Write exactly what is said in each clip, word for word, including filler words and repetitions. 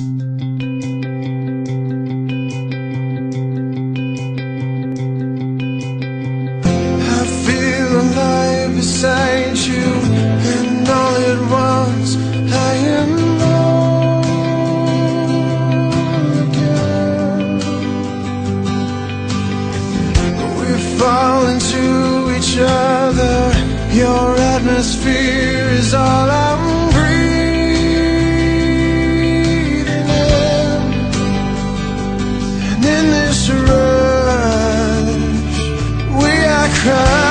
alive beside you, and all at once I am alone again. We fall into each other, your atmosphere is all I'm breathing in, and in this rush we are crushed.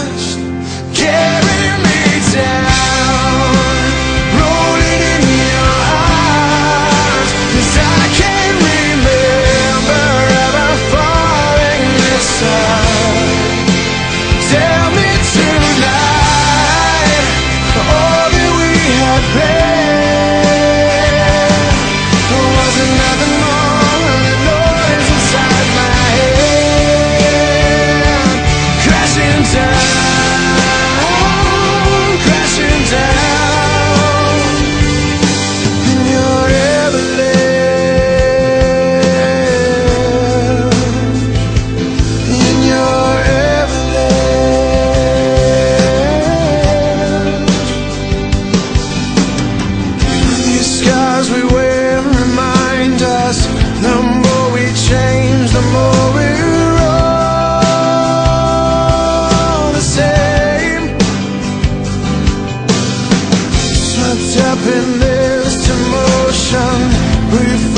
We wear remind us, the more we change, the more we're all the same. Swept up in this emotion, we